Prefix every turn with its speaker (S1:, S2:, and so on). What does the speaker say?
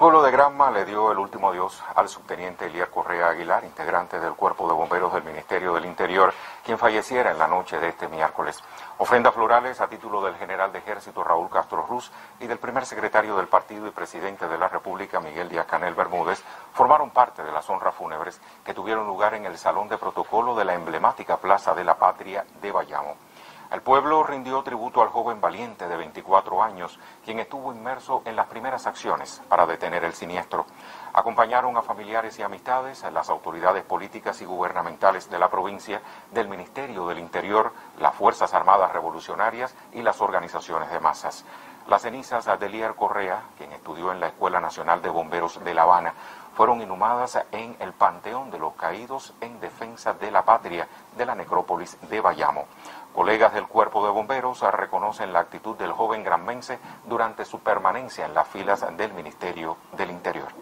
S1: pueblo de Granma le dio el último adiós al subteniente Elier Correa Aguilar, integrante del Cuerpo de Bomberos del Ministerio del Interior, quien falleciera en la noche de este miércoles. Ofrendas florales a título del general de ejército Raúl Castro Ruz y del primer secretario del partido y presidente de la República Miguel Díaz-Canel Bermúdez formaron parte de las honras fúnebres que tuvieron lugar en el Salón de Protocolo de la emblemática Plaza de la Patria de Bayamo. El pueblo rindió tributo al joven valiente de 24 años, quien estuvo inmerso en las primeras acciones para detener el siniestro. Acompañaron a familiares y amistades, a las autoridades políticas y gubernamentales de la provincia, del Ministerio del Interior, las Fuerzas Armadas Revolucionarias y las organizaciones de masas. Las cenizas de Elier Correa, quien estudió en la Escuela Nacional de Bomberos de La Habana, fueron inhumadas en el Panteón de los Caídos en Defensa de la Patria de la necrópolis de Bayamo. Colegas del Cuerpo de Bomberos reconocen la actitud del joven granmense durante su permanencia en las filas del Ministerio del Interior.